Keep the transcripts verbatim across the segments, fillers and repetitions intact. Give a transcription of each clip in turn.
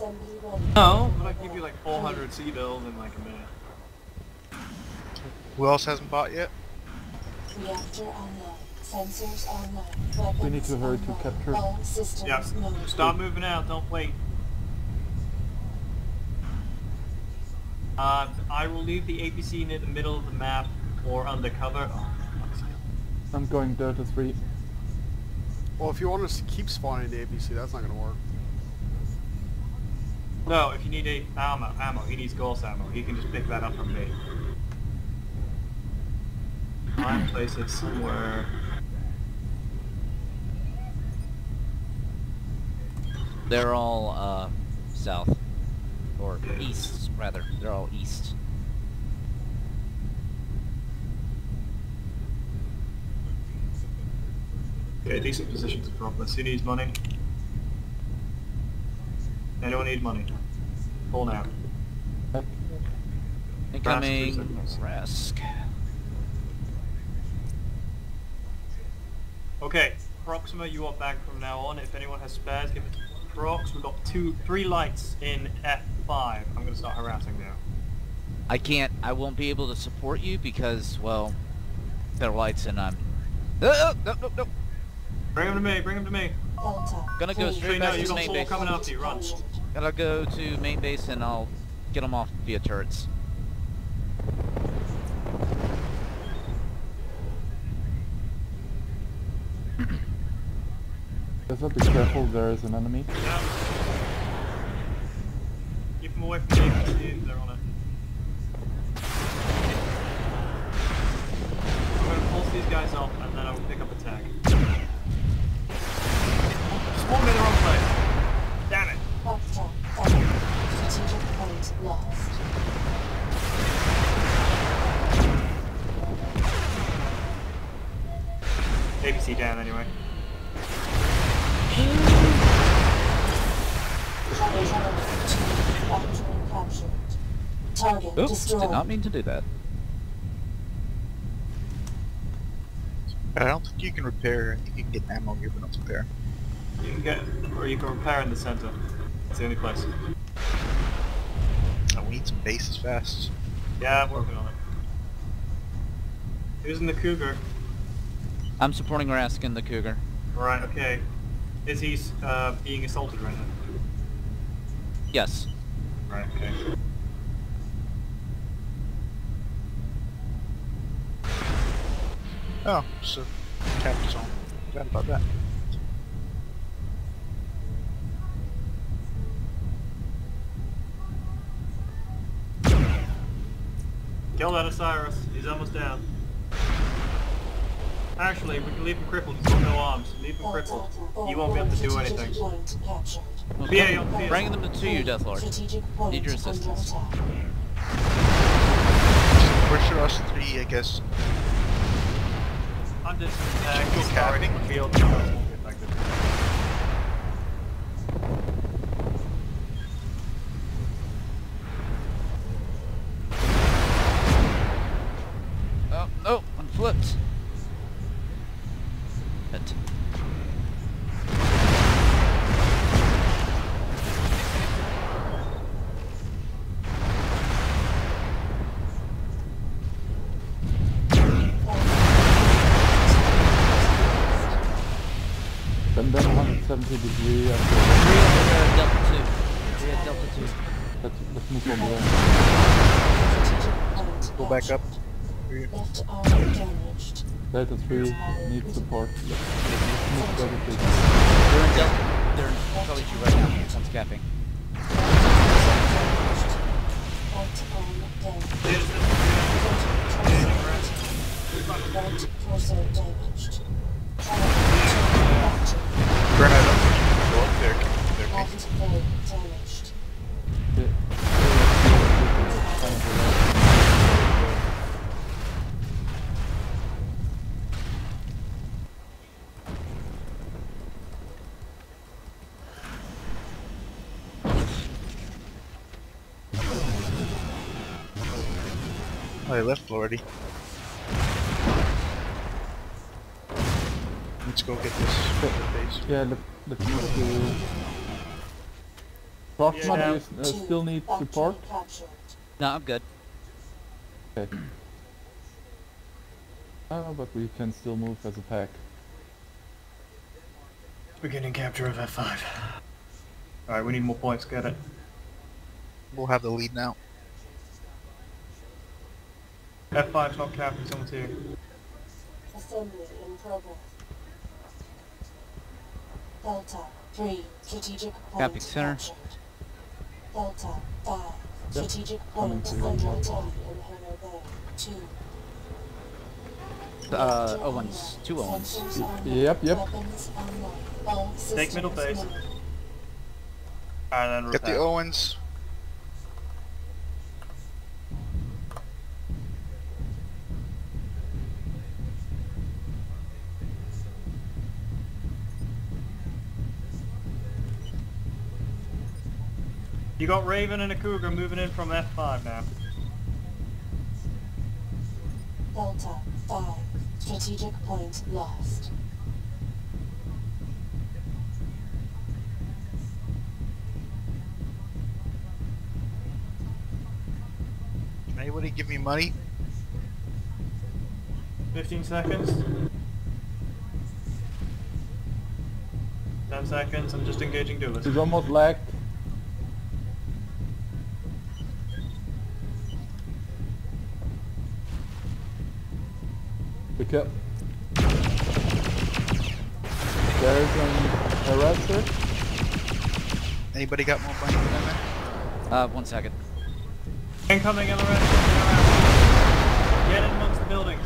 No, but I can give you like four hundred sea bills in like a minute. Who else hasn't bought yet? Reactor online. Sensors online. We need to hurry to capture. All systems Yeah, mode. start moving out, don't wait. Uh, I will leave the A P C near the middle of the map or undercover. Oh, I'm going Delta three. Well, if you want us to keep spawning the A B C, that's not going to work. no, if you need a ammo, ammo, he needs Gauss ammo. He can just pick that up from me. I'll place it somewhere. They're all uh, south. Or east, rather. They're all east. Okay, decent position to drop this. Who needs money? Anyone need money? Pull now. Incoming Rask. Rask. Okay, Proxima, you are back from now on. If anyone has spares, give it to Prox. We've got two, three lights in F five. I'm going to start harassing now. I can't, I won't be able to support you because, well, there are lights and I'm... Oh, no, no, no. Bring him to me, bring him to me. Delta. Gonna go three. straight Three, back no, to you the got main four base. coming after you, run. Gotta go to main base and I'll get them off via turrets. Just be careful, there is an enemy. Yeah. Keep them away from the A P C, they're on it. I'm going to pulse these guys off and then I will pick up a tag. Spawned in the wrong place. Damn it. Foxtrot seven. Strategic point lost. A P C down anyway. Target Oops, destroyed. did not mean to do that. I don't think you can repair. I think you can get ammo here, but not repair. You can get, or you can repair in the center. That's the only place. Oh, we need some bases fast. Yeah, I'm working on it. Who's in the Cougar? I'm supporting Rask in the Cougar. Right, okay. Is he uh, being assaulted right now? Yes. Right, okay. Oh, so capture zone. Forgot about that. Kill that Osiris. He's almost down. Actually, we can leave him crippled. He's got no arms. Leave him crippled. He won't be able to do anything. Well, B A on the field. bringing them to you, Deathlord. Need your assistance. Where should us three, I guess? I'm just uh, Go starting capping. the field. So it won't be effective. Oh, no, I'm flipped. It. Bend them one hundred seventy degree. And Three over there at Delta two. Three at Delta two. let's, let's move on there. Go back up. Left arm damaged. Delta three needs support. Let's move Delta three. They're in Delta. They're in Charlie two right now. I'm capping. Right arm damaged. Here's the- Right torso damaged. Grenade up. Go up there. There. Left leg damaged. Yeah. Oh, they left already. Let's go get this base. Yeah, let, let's move to Proxima, Yeah. do you uh, still need support? No, I'm good. Okay. Oh, but we can still move as a pack. Beginning capture of F five. Alright, we need more points, get it. We'll have the lead now. F five's not captured, someone's here. Assembly in progress. Delta three strategic point Capping center. captured. Delta five Yep. strategic Coming point to under you. attack in Hangar Bay. Two. Uh, Owens. Two Owens. Sensors online. Yep, yep. Weapons online. All Take middle systems base. mode. And then Get the repair. Owens. You got Raven and a Cougar moving in from F five now. Delta five strategic point lost. Can anybody give me money? fifteen seconds. ten seconds, I'm just engaging duelists. He's almost lagged. Pick up. There's an harasser. Anybody got more money than that? Uh, one second. Incoming L R S. Get in amongst the buildings.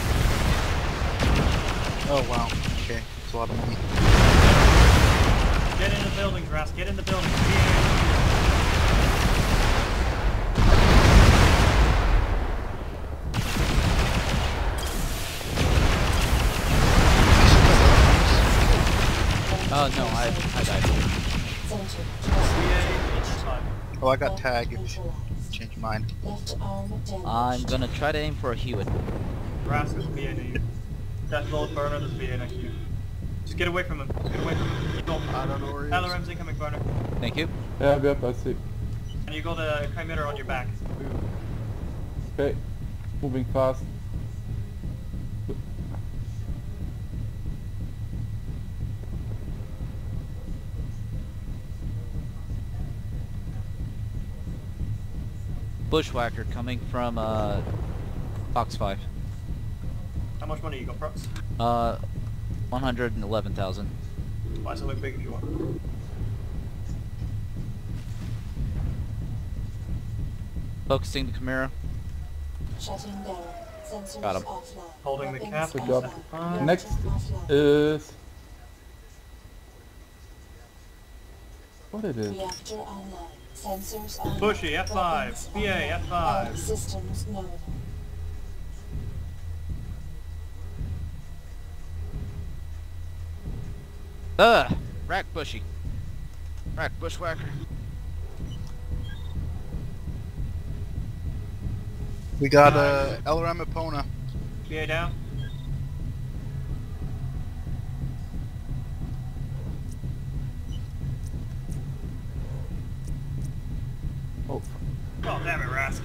Oh wow. Okay, it's a lot of money. Get in the buildings, Ras. Get in the buildings. Oh no, I I died. Center. Oh, I got tag. If you change your mind. Left arm damaged. I'm gonna try to aim for a Hewitt. Ras, there's a B A near you. Deathlord, burner, there's a B A next to you. Just get away from him. Just get away from him. You got I don't know where he is. L R M's incoming, burner. Thank you. Yeah, yep, I see. And you got a Chimera on your back. Move. Okay, moving fast. Bushwhacker coming from uh, Fox five. How much money you got, Prox? Uh, one hundred eleven thousand. Buy something big if you want. Focusing the Chimera. Shutting down. Sensors Got him. offline. Holding the cap. Good job. Uh, Next Offline. is... What it is? Reactor online. Sensors online. Bushy, F five. Weapons B A, online. F five. All systems known. Ugh! Rack Bushy. Rack Bushwhacker. We got uh, L R M Epona. B A down. Oh, Oh, damn it, Ras.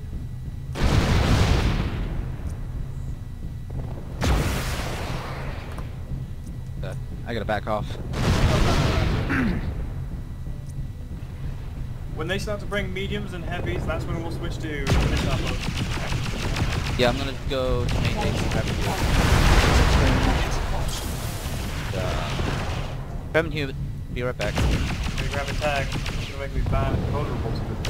Uh, I gotta back off. When they start to bring mediums and heavies, that's when we'll switch to missile boats. Yeah, I'm gonna go to maintain some revenue. Uh, Kevin Hewitt, be right back. Gonna grab a tag. It's gonna make me bad vulnerable to it.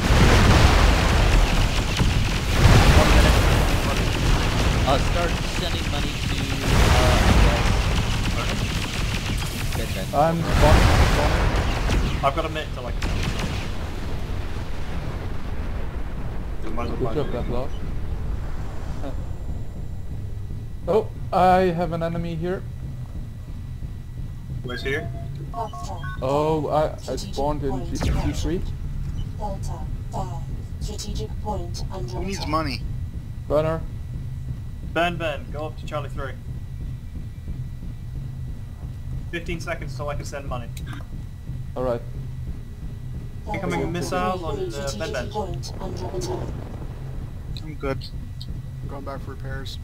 One minute. Uh, start sending money to, uh, Ben Ben. I'm spawning, I'm spawning. I've got a minute to like. Might as well Good buy job, something. that loss. Oh, I have an enemy here. Where's here? Foxtrot. Oh, I, I Strategic spawned in point G T captured. three. Delta five. Strategic point under Who needs attack. money? Gunner. Ben Ben, go up to Charlie three. fifteen seconds till I can send money. Alright. Incoming missiles on the Strategic bed bench. point under attack. I'm good. I'm going back for repairs.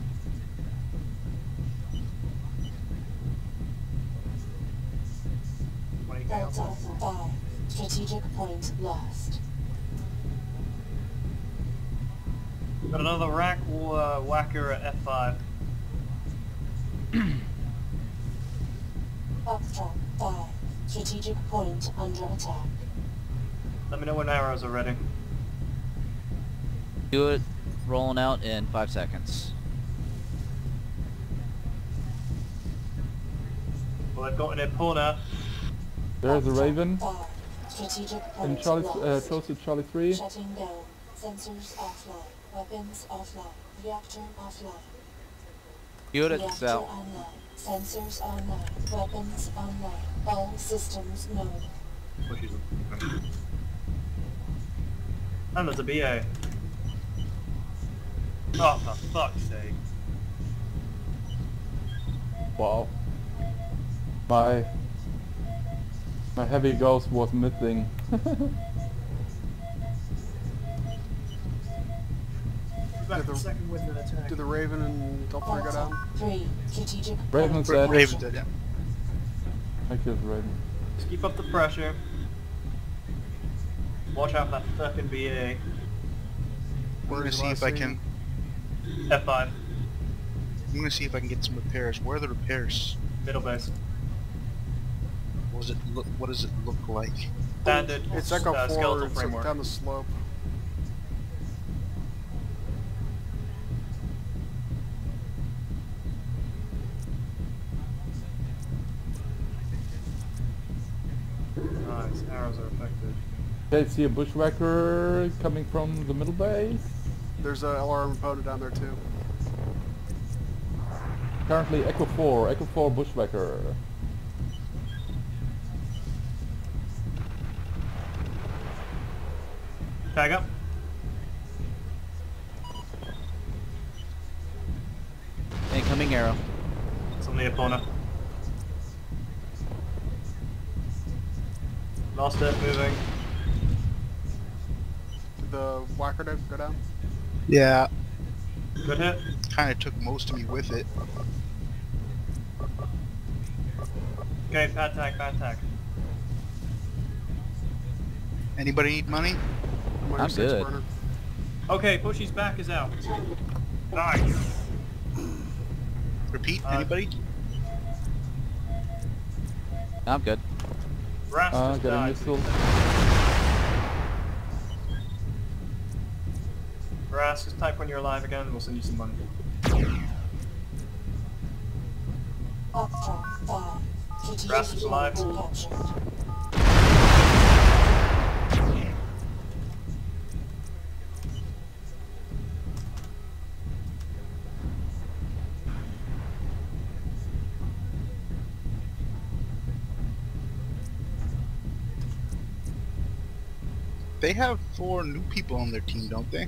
twenty K Delta on five. Strategic point lost. Got another rack uh, whacker at F five. Foxtrot five. Strategic point under attack. Let me know when arrows are ready. Do it. Rolling out in five seconds. Well, they've got an Epona. There's a Raven. Five. Strategic In point Charlie, uh, lost. close to Charlie three. Shutting down. Sensors offline. Weapons offline. Reactor offline. Units Reactor out. online. Sensors online. Weapons online. All systems known. Pushes them. And there's a B A. Oh, for fuck's sake. Wow. My my heavy ghost was missing. Back Did the the- second wind and attack. Did the Raven and Delta go down? Three. Strategic Raven point said- Raven's dead, yeah. I killed Raven. Just keep up the pressure. Watch out for that fucking B A. I'm gonna Where's see if last I scene? can. F five. I'm gonna see if I can get some repairs. Where are the repairs? Middle base. What does it look? What does it look like? Standard It's Echo uh, four, skeletal it's framework. down the slope. Nice, arrows are affected. Okay, see a bushwhacker coming from the middle base. There's a L R M opponent down there too. Currently Echo four, Echo four bushwhacker. Tag up. Incoming arrow. It's on the opponent. Lost it, moving. Did the whacker go go down? Yeah, Good hit. kind of took most of me with it. Okay, pad tag, pad tag. Anybody need money? I'm, on I'm your six good. burner. Okay, Pushy's back is out. Nice. Repeat. Uh, Anybody? I'm good. Rast Uh, just got a died. missile. Rast, just type when you're alive again and we'll send you some money. Foxtrot five. Rast is Strategic alive. point captured. They have four new people on their team, don't they?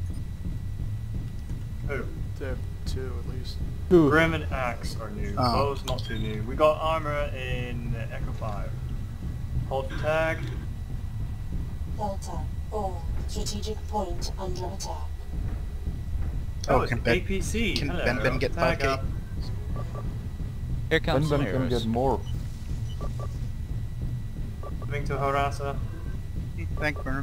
Who? They have two at least. Two. Grim and Axe are new. Oh. Bow's not too new. We got armor in Echo five. Hold for tag. Delta four. Strategic point under attack. Oh, Oh, it's can A Ben- P C. can Hello. Ben Ben get Tag five K? up. Here Then comes some Ben can arrows. get more. Moving to Harassa. Thank Burner.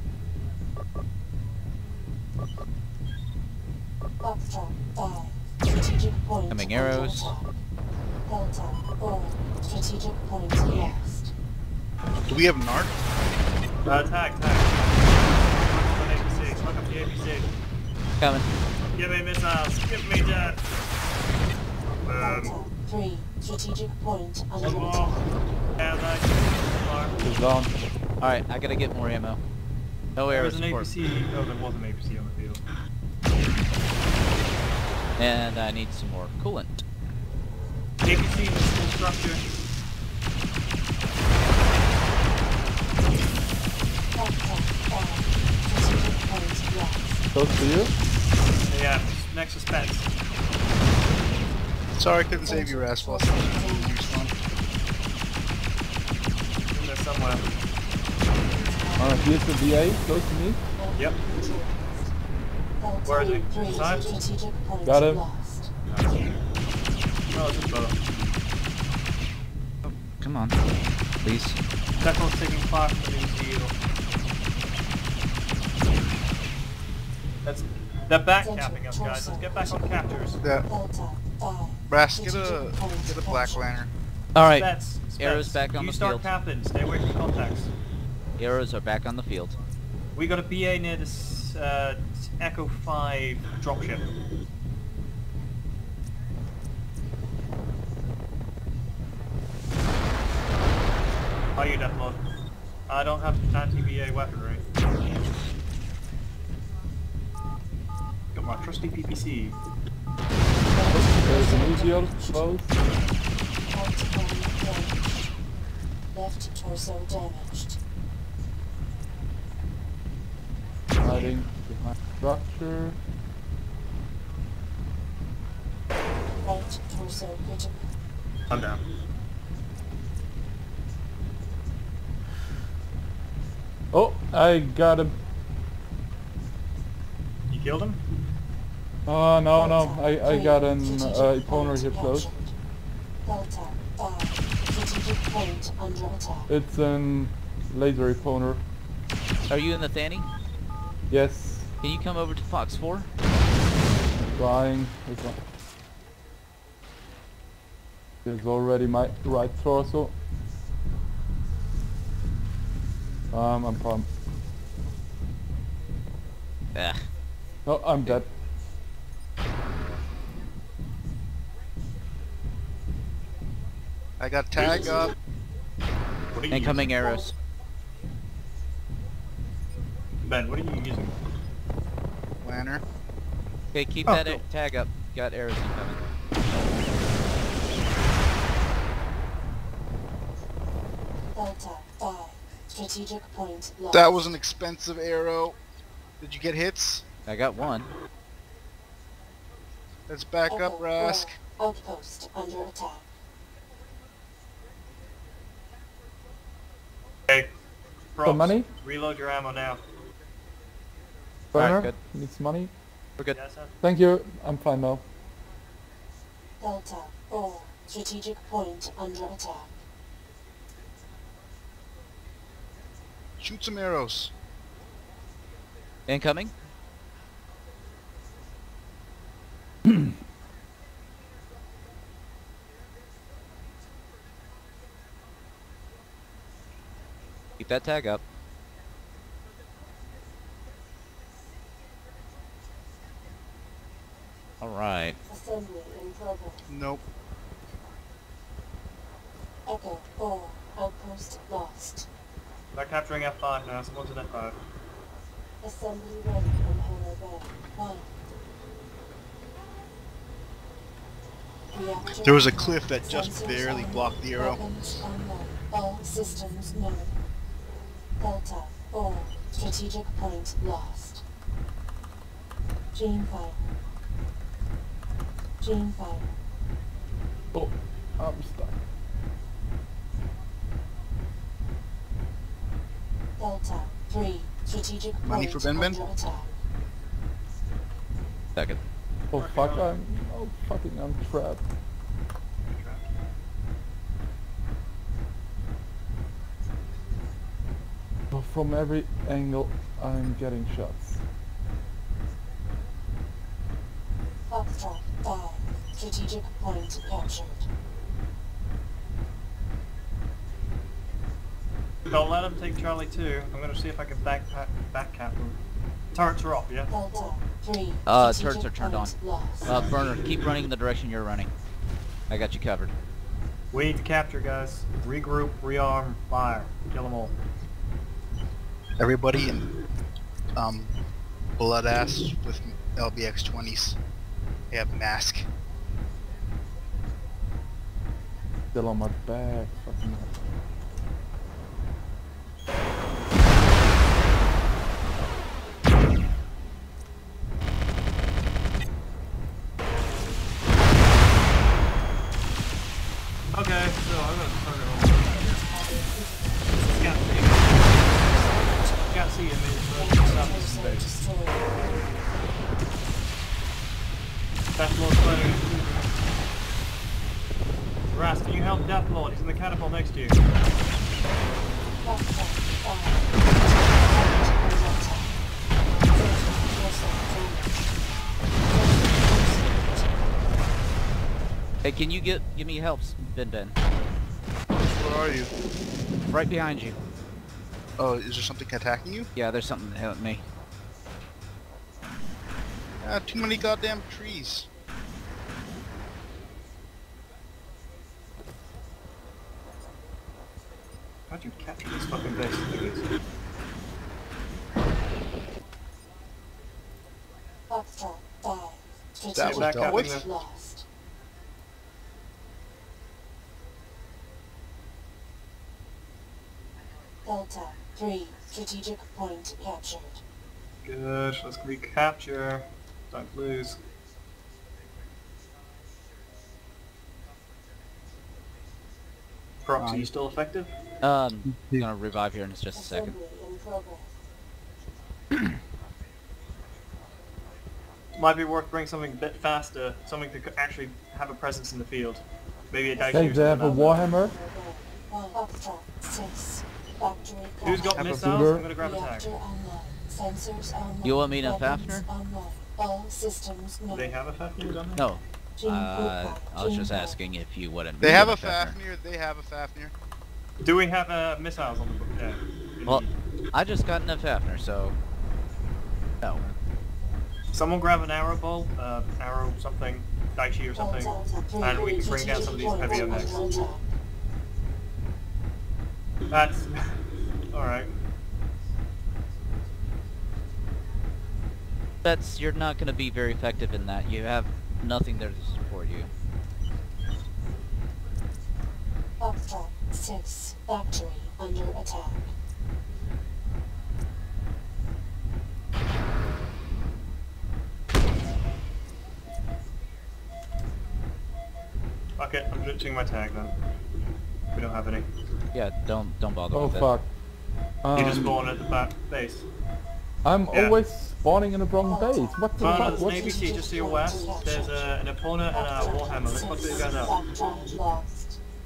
Foxtrot five. Strategic point Coming under arrows. attack. Delta four. Strategic point lost. Do we have an arc? Uh, tag, tag. On A P C. Look up the A P C. Coming. Give me missiles. Give me death. Delta Um, three. Strategic point under one more. attack. Yeah, nice. He's down. Alright, I gotta get more ammo. No There arrow was an A P support. C. Oh, there was an A P C on the field. And I need some more coolant. A P C in the school structure. Foxtrot five. Strategic point lost. Close to you. Yeah, next suspense. Sorry, I couldn't save your ass while I was In there somewhere. Uh, here's the V A, close to me. Yep. Where is he? Inside? Got him. Oh, it's a boat. Oh, come on. Please. Deathload's taking five for the zero. That's they're back capping us, guys. Let's get back on captures. Yeah. Brass, get a get a black lantern. All right. Spets, Spets. Arrows back on you the start field. capping. Stay away from contacts. Arrows are back on the field. We got a B A near this uh, Echo five dropship. How are you, Deathlord? I don't have anti-B A weaponry. Got my trusty P P C. There's an easier close. Left torso damaged. Hiding behind structure. Right torso critical. I'm down. Oh, I got him. You killed him? Oh, no, no. I, I got an uh, opponent here close. Delta five. Strategic point under attack. It's an laser opponent. Are you in the Thani? Yes. Can you come over to Fox four? Trying. There's already my right torso. Um, I'm pumped. Ugh. No, I'm dead. I got tag up. What are you Incoming using? arrows. Ben, what are you using? Lantern. Okay, keep Oh, that cool. a- tag up. Got arrows incoming. Delta five. Strategic point lost. That was an expensive arrow. Did you get hits? I got one. Let's back Echo up, Rask. four. Outpost under attack. Okay. Props. Some money? Reload your ammo now. Burner? Alright, good. Needs money? We're good. Yes, sir. Thank you. I'm fine now. Delta four. Strategic point under attack. Shoot some arrows. Incoming. Keep that tag up. All right. Assembly in progress. Nope. Echo four. Outpost lost. They're capturing F five now. Someone's in F five. Assembly ready from Holo Bay. One. Reactor There was a cliff that just sensors barely on. blocked the arrow. Weapons unknown. All systems known. Delta four. Strategic point lost. Gene fire. Gene fire. Oh, I'm stuck. Delta three. Strategic Money point for Ben Ben? under attack. Second. Oh fuck, I'm oh fucking I'm trapped. Oh, from every angle I'm getting shots. Foxtrot five. Strategic point captured. Don't let them take Charlie two. I'm gonna see if I can back back cap them. Turrets are off, yeah? Delta three. Uh, Strategic turrets are turned on. point lost. Uh, Burner, keep running in the direction you're running. I got you covered. We need to capture, guys. Regroup, rearm, fire. Kill them all. Everybody in um, blood ass with L B X twenties. They have mask. Still on my back. Fucking hell. Okay, so I'm gonna turn it on. Yeah. can you help Deathlord? He's in the catapult next to you. Hey, can you get give me help, Ben Ben? Where are you? Right behind you. Oh, is there something attacking you? Yeah, there's something hitting me. Ah, too many goddamn trees. How'd you capture this fucking base thingies? Foxtrot five. That Strategic was dealt with. point lost. Delta three. Strategic point captured. Good, let's recapture. Don't lose. Prox, are you still effective? Um, I'm gonna revive here in just a second. Assembly in progress. Might be worth bringing something a bit faster, something that could actually have a presence in the field. Maybe a dicey Hey, or they have a something like that. Warhammer. Foxtrot six. Factory Who's got Have a missiles? booter. I'm gonna grab a tag. Reactor online. Sensors online. You want me to Weapons Fafnir? online. All systems Do known. they have a Fafnir down there? No. Gene Uh, profile. I was Gene just profile. asking if you wouldn't. They be have a Fafnir. Fafnir. They have a Fafnir. Do we have uh, missiles on the book? Yeah. Well, I just got enough Fafnir, so no. Someone grab an arrow bolt, uh, arrow something, dicey or something, and we can bring down some of these heavy M X. That's alright. That's you're not going to be very effective in that. You have nothing there to support you. Foxtrot six. Factory under attack. Okay, I'm ditching my tag then. We don't have any. Yeah, don't don't bother Oh with fuck. You just Um, spawn at the back base. I'm Yeah. always spawning in the wrong base. What the No, no, fuck? there's an A What's B C just to your west. There's uh, an opponent and a Warhammer. Let's fuck these guys up. Foxtrot lost.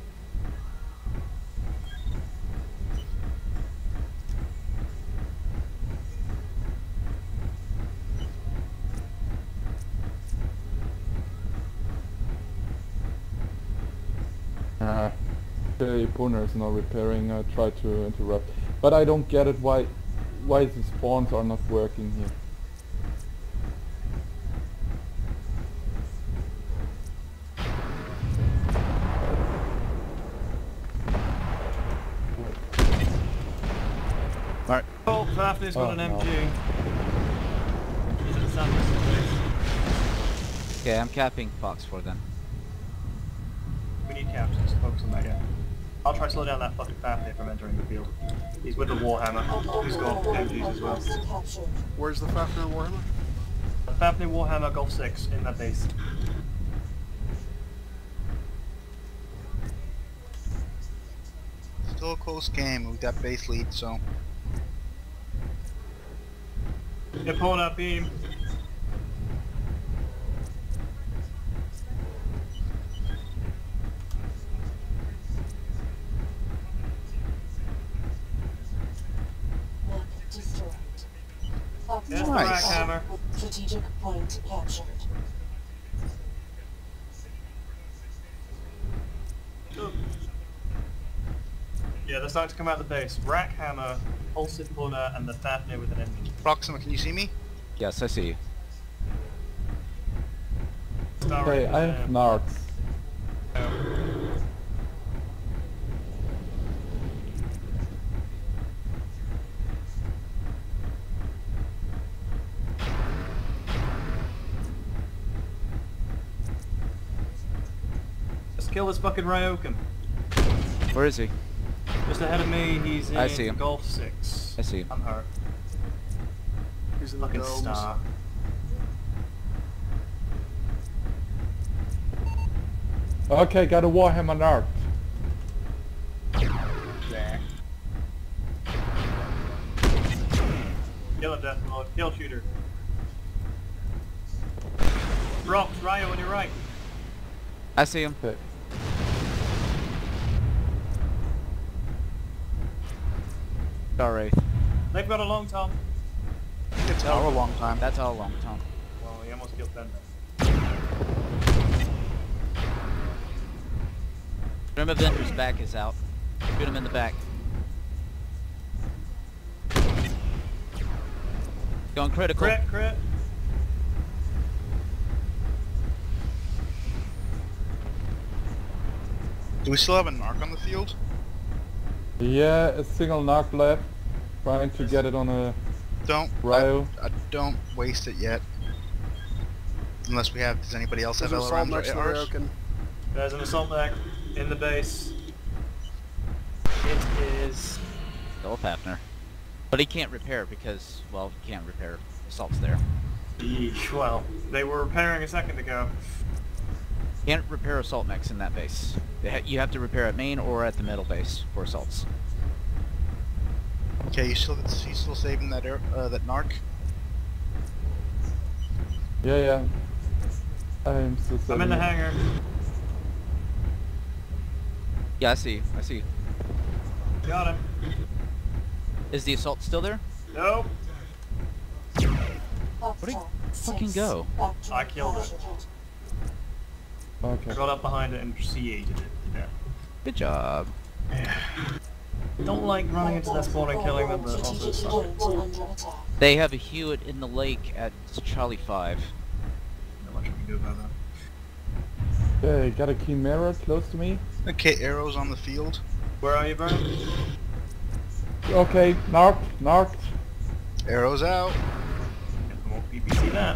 Uh, the opponent is not repairing. I try to interrupt, but I don't get it. Why, why the spawns are not working here? Alright. Oh, Fafnir's got Oh, an no. M G. He's at the southwest base. Okay, I'm capping Fox for them. We need caps, just focus on that, yeah. I'll try to slow down that fucking Fafnir from entering the field. He's with the Warhammer, who's got M Gs as well. Captured. Where's the Fafnir Warhammer? Fafnir Warhammer Golf six in that base. Still a close game. We got base lead, so. Opponent beam. Map destroyed. There's the Foxtrot Nice. rack hammer. strategic point captured. Yeah, they're starting to come out of the base. Rack hammer, pulse opponent, and the Fafnir with an engine. Proxima, can you see me? Yes, I see you. Star Okay, Raven, I have um, narcs. um, Let's kill this fucking Ryokan. Where is he? Just ahead of me, he's in I see him. Golf six. I see him. I'm hurt. He's in the Fucking domes. star. Okay, got a Warhammer narc. Yeah. Kill him, Death Lord. Kill shooter. Rocks, Ryo on your right. I see him. Okay. Sorry. They've got a long tom. It's our long time. That's all long, Tom. Well, he almost killed Ben. Grim Avenger's back is out. Shoot him in the back. Going critical. Crit, crit. Do we still have a narc on the field? Yeah, a single knock left. Trying to get it on a Don't. Ryo. I, I don't waste it yet. Unless we have. Does anybody else There's have an L assault rounds next or to the A Rs? Ryokan. There's an assault mech in the base. It is... Still Fafner. But he can't repair because, well, he can't repair. Assault's there. Eesh, well, they were repairing a second ago. Can't repair assault mechs in that base. They ha you have to repair at main or at the middle base for assaults. Okay, you still you still saving that air, uh, that narc? Yeah, yeah. I'm still I'm in the saving it. hangar. Yeah, I see. I see. Got him. Is the assault still there? Nope. Where'd he fucking go? I killed it. Okay. Got up behind it and C eighted it. Yeah. Good job. Don't like running into that spawn and killing them, but also suck. They have a Hewitt in the lake at Charlie five. Not much we can do about that. Okay, got a Chimera close to me. Okay, arrows on the field. Where are you, Vernon? Okay, knocked, knocked. Arrows out. I won't B B C that.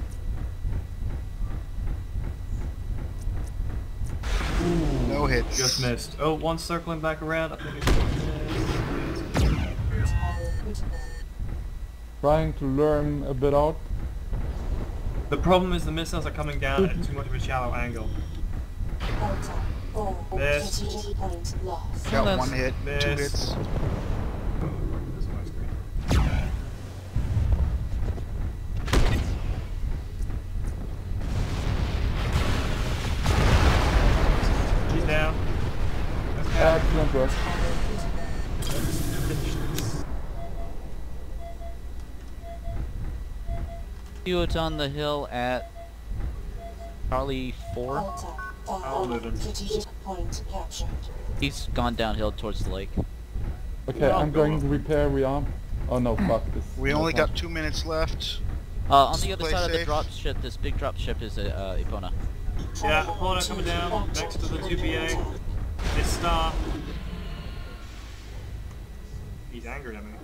No hits. Just missed. Oh, one circling back around. I think it's missed. Trying to learn a bit out. The problem is the missiles are coming down at too much of a shallow angle. Missed. Got that's- one hit, two Miss. hits. This is my screen. He's down. Okay. Excellent work. Hewitt on the hill at Charlie four. I'll move him. Strategic point captured. He's gone downhill towards the lake. Okay, I'll I'm go going up. to repair rearm. Oh no, fuck this. We no only point. got two minutes left. Uh, on the other Play side of the safe. drop ship, this big drop ship is a uh, Epona. Yeah, corner coming down next to the two B A. This star. He's angry at me.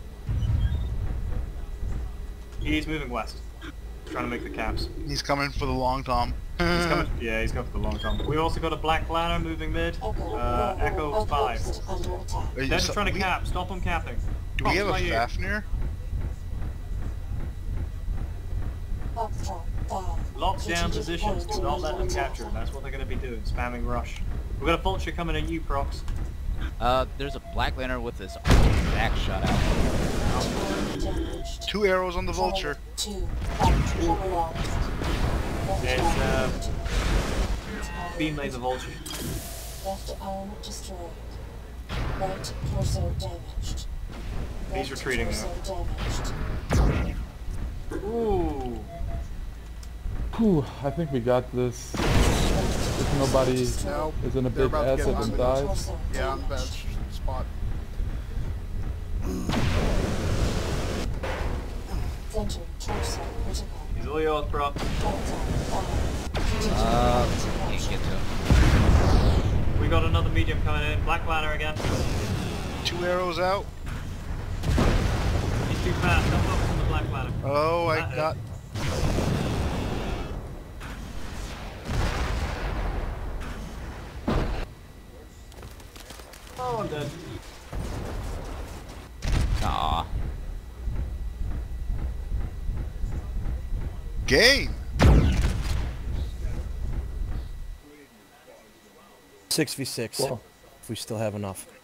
He's moving west. Trying to make the caps. He's coming for the long tom. He's coming. Yeah, he's coming for the long time. We also got a black ladder moving mid. Uh, Echo five. Under attack. Are you- They're so- trying to we- cap. Stop them capping. Do we have a Fox, by you. Fafnir? Foxtrot five. Lock down Strategic positions. point Do not let them under capture. attack. That's what they're going to be doing. Spamming rush. We've got a vulture coming at you, Prox. Uh, there's a black lantern with his back shot out. Damaged. Two arrows on the vulture. Two. Factory locked. There's uh, beam laser vulture. Left arm destroyed. Right torso damaged. He's Left retreating now. torso damaged. Ooh. Whew, I think we got this. If nobody No, is in a they're big about to get asset on and the- dies. Torso Yeah, on that damaged. spot. Center torso critical. He's all yours, Prox. Delta five. Uh, can't get to him. We got another medium coming in. Black ladder again. Two arrows out. He's too fast. Don't focus on the black ladder. Oh, I Uh-oh. got. Oh, I'm dead. Aw. Game. six v six, Well, if we still have enough.